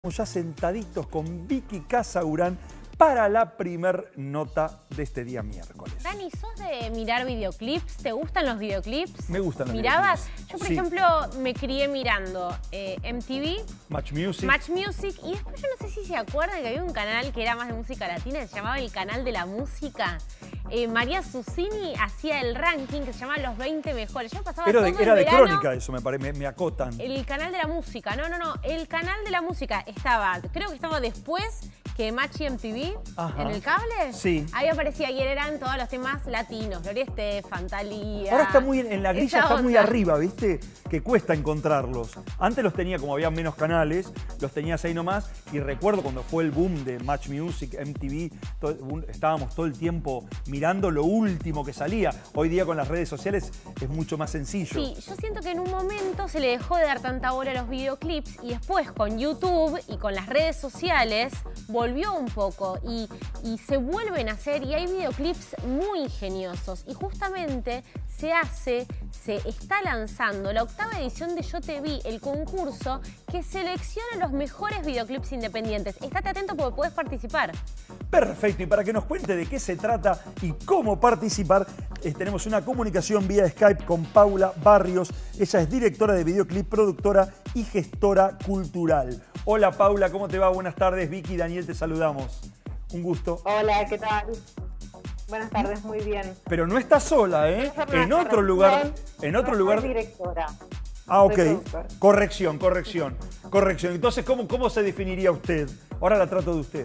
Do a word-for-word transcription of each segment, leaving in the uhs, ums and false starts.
Ya sentaditos con Vicky Casaurán para la primer nota de este día miércoles. Dani, ¿sos de mirar videoclips? ¿Te gustan los videoclips? Me gustan los ¿Mirabas? videoclips. Yo, por Sí. ejemplo, me crié mirando eh, M T V, Match Music. Match Music, y después yo no sé si se acuerdan que había un canal que era más de música latina, que se llamaba el Canal de la Música. Eh, María Susini hacía el ranking que se llamaba Los veinte Mejores. Yo pasaba Era todo de, el era de verano, crónica eso, me, pare, me, me acotan. El Canal de la Música, no, no, no. El Canal de la Música estaba, creo que estaba después que Match y M T V. Ajá. En el cable. Sí. Ahí aparecía y eran todos los temas latinos. Gloria Estefan, Thalía. Ahora está muy en, en la grilla, esa está muy onda. arriba, ¿viste? Que cuesta encontrarlos. Antes los tenía, como había menos canales, los tenías ahí nomás. Y recuerdo cuando fue el boom de Match Music, M T V, todo, un, estábamos todo el tiempo mirando lo último que salía. Hoy día con las redes sociales es mucho más sencillo. Sí, yo siento que en un momento se le dejó de dar tanta bola a los videoclips y después con YouTube y con las redes sociales volvió un poco y, y se vuelven a hacer y hay videoclips muy ingeniosos y justamente se hace, se está lanzando la octava edición de Yo Te Vi, el concurso que selecciona los mejores videoclips independientes. Estate atento porque puedes participar. Perfecto, y para que nos cuente de qué se trata y cómo participar, eh, tenemos una comunicación vía Skype con Paula Barrios. Ella es directora de videoclip, productora y gestora cultural. Hola Paula, ¿cómo te va? Buenas tardes. Vicky y Daniel te saludamos. Un gusto. Hola, ¿qué tal? Buenas tardes, muy bien. Pero no estás sola, ¿eh? En otro lugar, en otro no lugar. Soy directora. Ah, ok. Soy productora. Corrección, corrección, corrección. Entonces, ¿cómo, cómo se definiría usted? Ahora la trato de usted.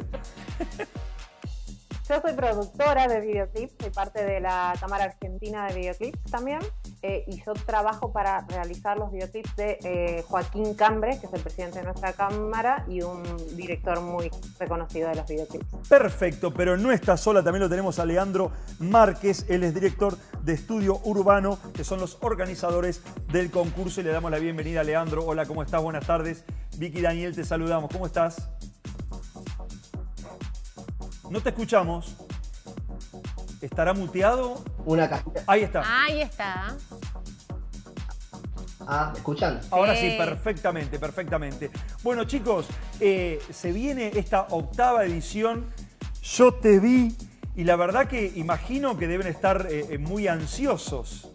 Yo soy productora de videoclips, soy parte de la Cámara Argentina de Videoclips también, eh, y yo trabajo para realizar los videoclips de eh, Joaquín Cambre, que es el presidente de nuestra Cámara y un director muy reconocido de los videoclips. Perfecto, pero no está sola, también lo tenemos a Leandro Márquez, él es director de Estudio Urbano, que son los organizadores del concurso, y le damos la bienvenida a Leandro. Hola, ¿cómo estás? Buenas tardes. Vicky y Daniel, te saludamos. ¿Cómo estás? No te escuchamos. ¿Estará muteado? Una cajita. Ahí está. Ahí está. Ah, ¿me escuchan? Ahora Sí. sí, perfectamente, perfectamente. Bueno, chicos, eh, se viene esta octava edición. Yo Te Vi. Y la verdad que imagino que deben estar eh, muy ansiosos.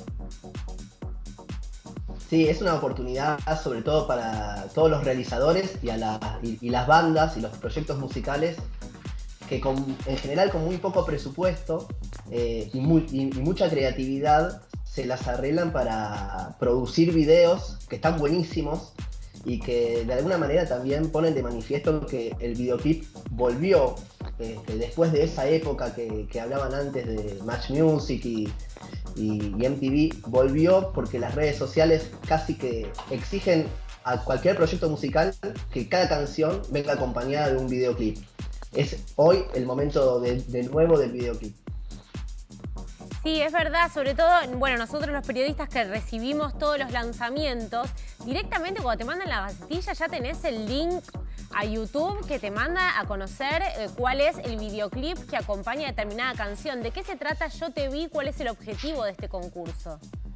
Sí, es una oportunidad sobre todo para todos los realizadores y, a la, y, y las bandas y los proyectos musicales que con, en general con muy poco presupuesto eh, y, muy, y, y mucha creatividad se las arreglan para producir videos que están buenísimos y que de alguna manera también ponen de manifiesto que el videoclip volvió este, después de esa época que, que hablaban antes de Match Music y, y, y M T V, volvió porque las redes sociales casi que exigen a cualquier proyecto musical que cada canción venga acompañada de un videoclip. Es hoy el momento de, de nuevo del videoclip. Sí, es verdad, sobre todo, bueno, nosotros los periodistas que recibimos todos los lanzamientos, directamente cuando te mandan la pastilla ya tenés el link a YouTube que te manda a conocer eh, cuál es el videoclip que acompaña determinada canción. ¿De qué se trata Yo Te Vi? ¿Cuál es el objetivo de este concurso?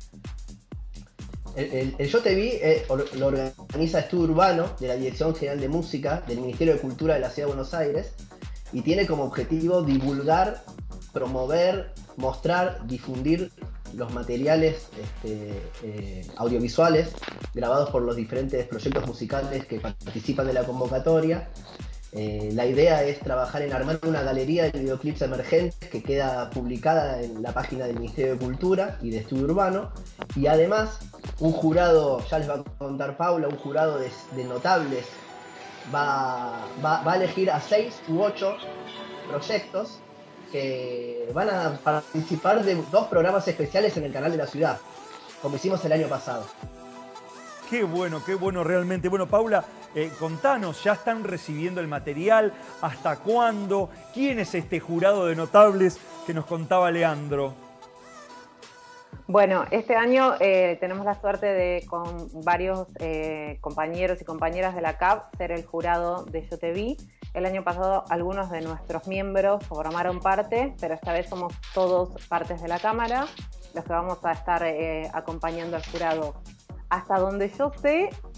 El, el, el Yo Te Vi eh, lo organiza Estudio Urbano de la Dirección General de Música del Ministerio de Cultura de la Ciudad de Buenos Aires y tiene como objetivo divulgar, promover, mostrar, difundir los materiales este, eh, audiovisuales grabados por los diferentes proyectos musicales que participan de la convocatoria. Eh, la idea es trabajar en armar una galería de videoclips emergentes que queda publicada en la página del Ministerio de Cultura y de Estudio Urbano, y además un jurado, ya les va a contar Paula, un jurado de, de notables va, va, va a elegir a seis u ocho proyectos que van a participar de dos programas especiales en el canal de la ciudad, como hicimos el año pasado. Qué bueno, qué bueno realmente. Bueno, Paula, eh, contanos, ¿ya están recibiendo el material? ¿Hasta cuándo? ¿Quién es este jurado de notables que nos contaba Leandro? Bueno, este año eh, tenemos la suerte de, con varios eh, compañeros y compañeras de la C A B, ser el jurado de Yo Te Vi. El año pasado algunos de nuestros miembros formaron parte, pero esta vez somos todos partes de la Cámara, los que vamos a estar eh, acompañando al jurado. Hasta donde yo sé,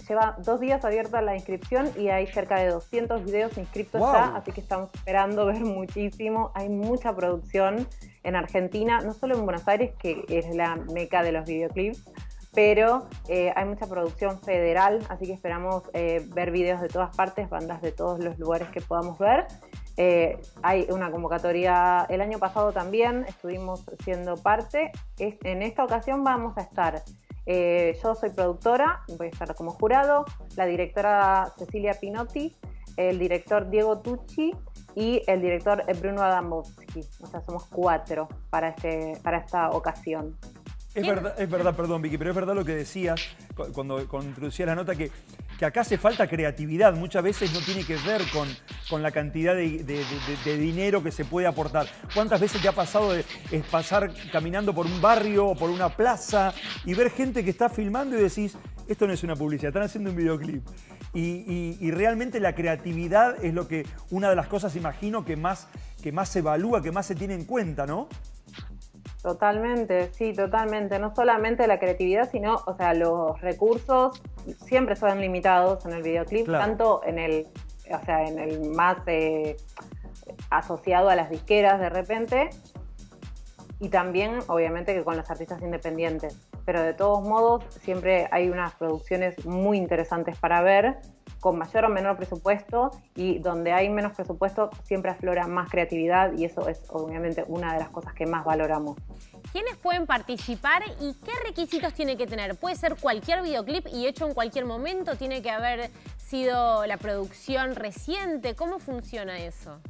lleva dos días abierta la inscripción y hay cerca de doscientos videos inscritos Wow. ya, así que estamos esperando ver muchísimo. Hay mucha producción en Argentina, no solo en Buenos Aires, que es la meca de los videoclips, pero eh, hay mucha producción federal, así que esperamos eh, ver videos de todas partes, bandas de todos los lugares que podamos ver. Eh, hay una convocatoria, el año pasado también estuvimos siendo parte. Es, en esta ocasión vamos a estar, eh, yo soy productora, voy a estar como jurado, la directora Cecilia Pinotti, el director Diego Tucci y el director Bruno Adamowski. O sea, somos cuatro para, este, para esta ocasión. Es verdad, es verdad, perdón Vicky, pero es verdad lo que decías cuando, cuando introducías la nota, que, que acá hace falta creatividad. Muchas veces no tiene que ver con, con la cantidad de, de, de, de dinero que se puede aportar. ¿Cuántas veces te ha pasado de, de pasar caminando por un barrio o por una plaza y ver gente que está filmando y decís, esto no es una publicidad, están haciendo un videoclip? Y, y, y realmente la creatividad es lo que, una de las cosas, imagino, que más, que más se evalúa, que más se tiene en cuenta, ¿no? Totalmente, sí, totalmente. No solamente la creatividad, sino, o sea, los recursos siempre son limitados en el videoclip, claro. Tanto en el, o sea, en el más eh, asociado a las disqueras de repente, y también, obviamente, que con los artistas independientes. Pero de todos modos, siempre hay unas producciones muy interesantes para ver, con mayor o menor presupuesto, y donde hay menos presupuesto siempre aflora más creatividad, y eso es obviamente una de las cosas que más valoramos. ¿Quiénes pueden participar y qué requisitos tiene que tener? ¿Puede ser cualquier videoclip y hecho en cualquier momento? ¿Tiene que haber sido la producción reciente? ¿Cómo funciona eso?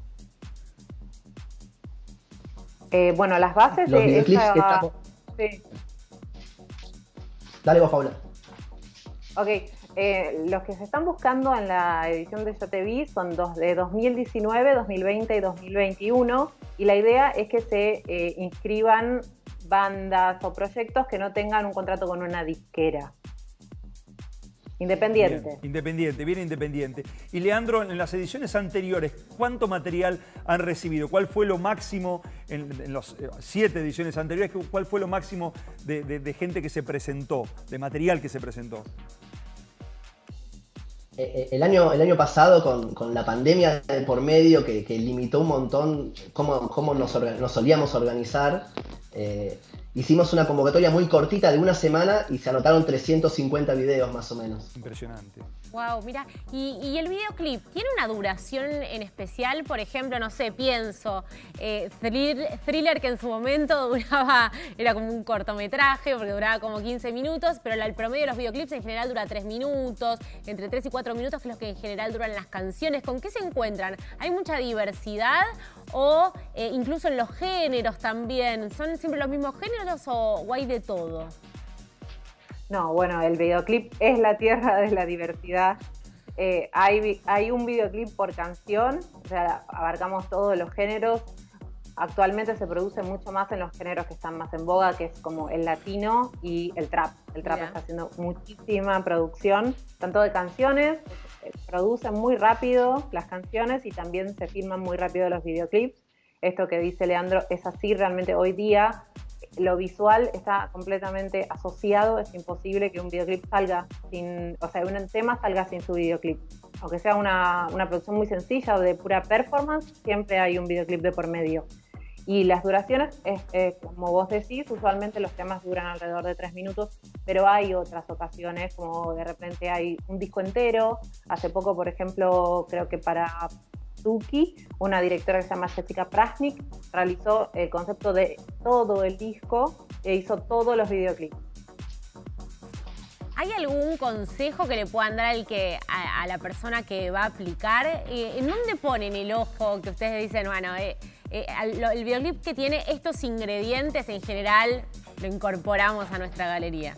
Eh, bueno, las bases Los de videoclips esa... que estamos... Sí. Dale vos, Paula. Ok. Eh, los que se están buscando en la edición de Yo Te Vi son dos, de dos mil diecinueve, dos mil veinte y dos mil veintiuno, y la idea es que se eh, inscriban bandas o proyectos que no tengan un contrato con una disquera. Independiente. Bien, independiente, bien independiente. Y Leandro, en las ediciones anteriores, ¿cuánto material han recibido? ¿Cuál fue lo máximo en, en las siete ediciones anteriores? ¿Cuál fue lo máximo de, de, de gente que se presentó, de material que se presentó? El año, el año pasado, con, con la pandemia de por medio, que, que limitó un montón cómo, cómo nos, orga, nos solíamos organizar, eh, hicimos una convocatoria muy cortita de una semana y se anotaron trescientos cincuenta videos más o menos. Impresionante. Wow, mira, y, y el videoclip, ¿tiene una duración en especial? Por ejemplo, no sé, pienso, eh, thriller, thriller que en su momento duraba, era como un cortometraje, porque duraba como quince minutos, pero el promedio de los videoclips en general dura tres minutos, entre tres y cuatro minutos, que es lo que en general duran las canciones. ¿Con qué se encuentran? ¿Hay mucha diversidad? O eh, incluso en los géneros también, ¿son siempre los mismos géneros o, o hay de todo? No, bueno, el videoclip es la tierra de la diversidad. Eh, hay, hay un videoclip por canción, o sea, abarcamos todos los géneros. Actualmente se produce mucho más en los géneros que están más en boga, que es como el latino y el trap. El trap Mira. Está haciendo muchísima producción, tanto de canciones, eh, producen muy rápido las canciones y también se filman muy rápido los videoclips. Esto que dice Leandro es así realmente hoy día. Lo visual está completamente asociado, es imposible que un videoclip salga sin, o sea, un tema salga sin su videoclip. Aunque sea una, una producción muy sencilla o de pura performance, siempre hay un videoclip de por medio. Y las duraciones, es, es, como vos decís, usualmente los temas duran alrededor de tres minutos, pero hay otras ocasiones, como de repente hay un disco entero. Hace poco, por ejemplo, creo que para Tuki, una directora que se llama Jessica Prasnik, realizó el concepto de todo el disco e hizo todos los videoclips. ¿Hay algún consejo que le puedan dar al que, a, a la persona que va a aplicar? Eh, ¿En dónde ponen el ojo que ustedes dicen, bueno, eh, eh, el, el videoclip que tiene estos ingredientes en general lo incorporamos a nuestra galería?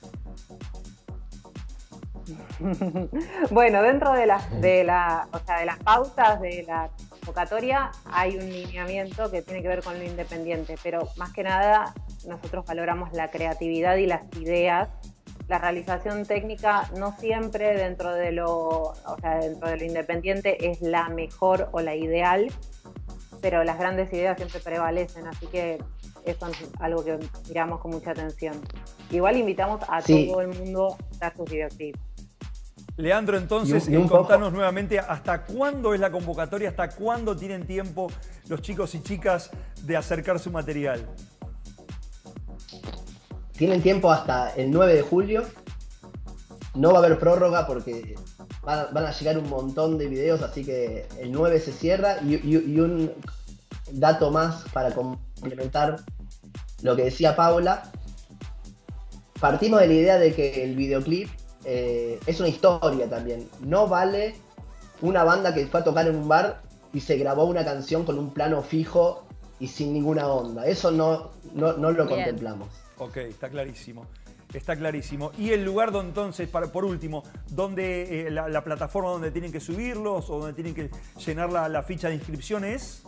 Bueno, dentro de las, de, la, o sea, de las pautas de la convocatoria hay un lineamiento que tiene que ver con lo independiente, pero más que nada nosotros valoramos la creatividad y las ideas. La realización técnica no siempre dentro de lo, o sea, dentro de lo independiente es la mejor o la ideal, pero las grandes ideas siempre prevalecen, así que eso es algo que miramos con mucha atención. Igual invitamos a Sí. todo el mundo a dar sus videoclips. Leandro, entonces, y un, y un contanos poco... nuevamente hasta cuándo es la convocatoria, hasta cuándo tienen tiempo los chicos y chicas de acercar su material. Tienen tiempo hasta el nueve de julio. No va a haber prórroga porque van, van a llegar un montón de videos, así que el nueve se cierra. Y, y, y un dato más para complementar lo que decía Paula. Partimos de la idea de que el videoclip eh, es una historia también. No vale una banda que fue a tocar en un bar y se grabó una canción con un plano fijo y sin ninguna onda. Eso no, no, no lo Bien. contemplamos. Ok, está clarísimo. Está clarísimo. Y el lugar donde entonces, para, por último, donde eh, la, la plataforma donde tienen que subirlos o donde tienen que llenar la, la ficha de inscripción es...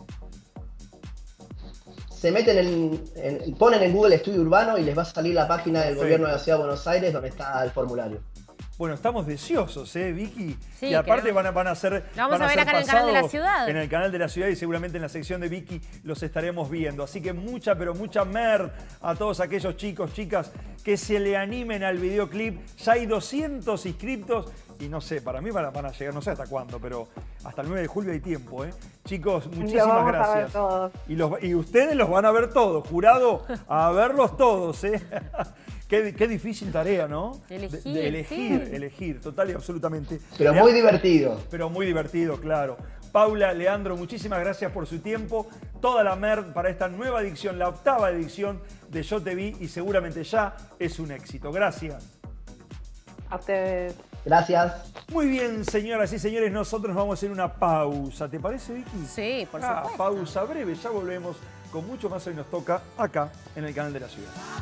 Se meten en, en, ponen en Google Estudio Urbano y les va a salir la página del Perfecto. Gobierno de la Ciudad de Buenos Aires donde está el formulario. Bueno, estamos deseosos, ¿eh, Vicky? Sí, y aparte van a, van a ser Lo vamos van a, a ver ser acá en el canal de la ciudad. En el canal de la ciudad y seguramente en la sección de Vicky los estaremos viendo. Así que mucha, pero mucha mer a todos aquellos chicos, chicas que se le animen al videoclip. Ya hay doscientos inscriptos y no sé, para mí van a, van a llegar, no sé hasta cuándo, pero hasta el nueve de julio hay tiempo, ¿eh? Chicos, muchísimas vamos gracias. A ver todos. Y, los, y ustedes los van a ver todos, jurado, a verlos todos, ¿eh? Qué, qué difícil tarea, ¿no? Elegir, de, de elegir, sí. elegir, total y absolutamente. Pero Leandro, muy divertido. Pero muy divertido, claro. Paula, Leandro, muchísimas gracias por su tiempo. Toda la mer para esta nueva edición, la octava edición de Yo Te Vi y seguramente ya es un éxito. Gracias. A ustedes. Gracias. Muy bien, señoras y señores, nosotros vamos a hacer una pausa. ¿Te parece, Vicky? Sí, por ah, supuesto. Pausa breve, ya volvemos con mucho más. Hoy nos toca acá en el canal de la ciudad.